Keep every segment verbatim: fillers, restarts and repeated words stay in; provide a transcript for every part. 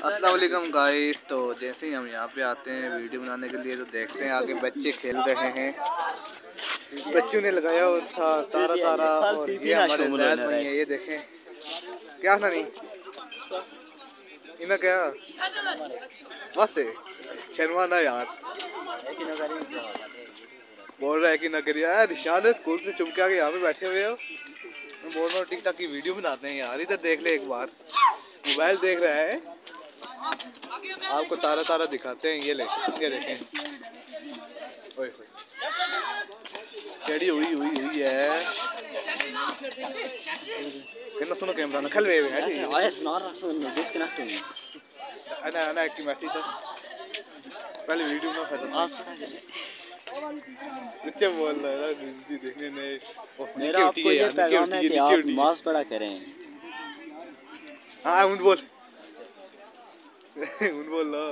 अस्सलाम वालेकुम गाइस। तो जैसे ही हम यहाँ पे आते हैं वीडियो बनाने के लिए तो देखते हैं आगे बच्चे खेल रहे हैं। बच्चों ने लगाया हुआ था तारा तारा और ये हमारे ज़ैद भाई हैं। ये देखें क्या ना नहीं इन्हें क्या बस शर्मा ना यार बोल रहा है कि नगर यार निशान स्कूल से चुप के आके यहाँ पे बैठे हुए हो। मैं बोल रहा हूँ टिकटॉक की वीडियो बनाते हैं यार। इधर देख ले एक बार मोबाइल देख रहा है। आपको तारा तारा दिखाते हैं। ये ले ये देखें ओए ओए टेडी हुई हुई हुई है। कितना सुनो कैमरा ना खल वे है ठीक आयस नार सुन डिस्कनेक्ट हुई अना अना एक मैसेज था पहले वीडियो में फटा बच्चे बोल रहा है ना हिंदी देखने ने। मेरा आपको ये पैगाम है कि आप नमाज पढ़ा करें। हाँ उन बोल उन बोल लो।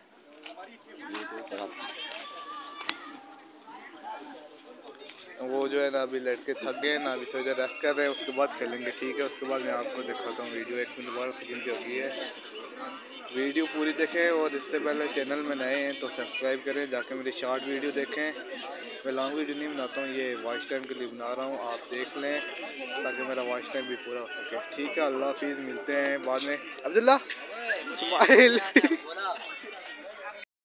वो जो है ना अभी लड़के थक गए ना, अभी थोड़ी देर रेस्ट कर रहे हैं, उसके बाद खेलेंगे ठीक है। उसके बाद मैं आपको दिखाता हूँ वीडियो। एक मिनट बारह सेकंड की होगी है वीडियो, पूरी देखें। और इससे पहले चैनल में नए हैं तो सब्सक्राइब करें, जाके मेरी शॉर्ट वीडियो देखें। मैं लॉन्ग वीडियो नहीं बनाता हूँ, ये वॉच टाइम के लिए बना रहा हूँ, आप देख लें ताकि मेरा वॉच टाइम भी पूरा हो सके ठीक है। अल्लाह हाफिज़, मिलते हैं बाद में। अब्दुल्ला स्माइल